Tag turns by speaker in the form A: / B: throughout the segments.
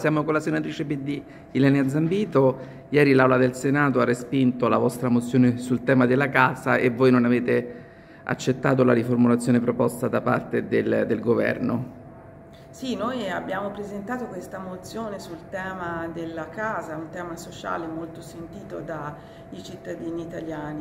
A: Siamo con la senatrice PD Ilenia Zambito. Ieri l'Aula del Senato ha respinto la vostra mozione sul tema della casa e voi non avete accettato la riformulazione proposta da parte del Governo.
B: Sì, noi abbiamo presentato questa mozione sul tema della casa, un tema sociale molto sentito dai cittadini italiani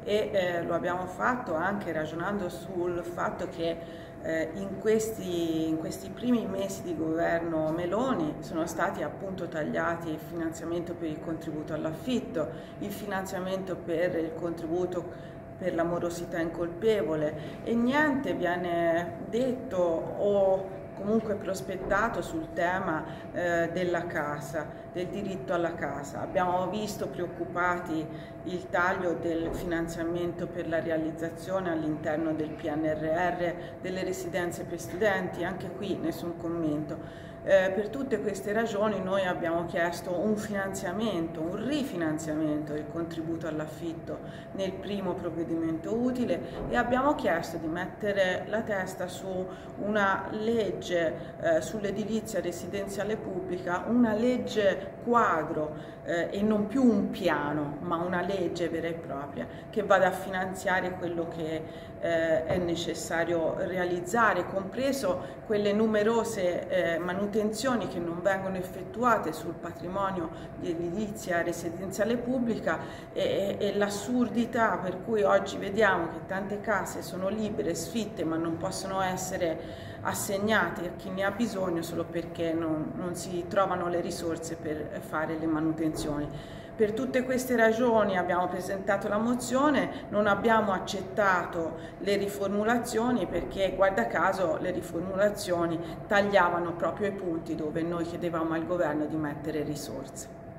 B: e lo abbiamo fatto anche ragionando sul fatto che in questi primi mesi di governo Meloni sono stati appunto tagliati il finanziamento per il contributo all'affitto, il finanziamento per il contributo per la morosità incolpevole e niente viene detto o comunque prospettato sul tema della casa, del diritto alla casa. Abbiamo visto preoccupati il taglio del finanziamento per la realizzazione all'interno del PNRR delle residenze per studenti, anche qui nessun commento. Per tutte queste ragioni noi abbiamo chiesto un finanziamento, un rifinanziamento del contributo all'affitto nel primo provvedimento utile e abbiamo chiesto di mettere la testa su una legge sull'edilizia residenziale pubblica, una legge quadro e non più un piano, ma una legge vera e propria che vada a finanziare quello che è necessario realizzare, compreso quelle numerose manutenzioni che non vengono effettuate sul patrimonio di edilizia residenziale pubblica e l'assurdità per cui oggi vediamo che tante case sono libere, sfitte, ma non possono essere assegnate a chi ne ha bisogno solo perché non si trovano le risorse per fare le manutenzioni. Per tutte queste ragioni abbiamo presentato la mozione, non abbiamo accettato le riformulazioni perché, guarda caso, le riformulazioni tagliavano proprio i punti dove noi chiedevamo al governo di mettere risorse.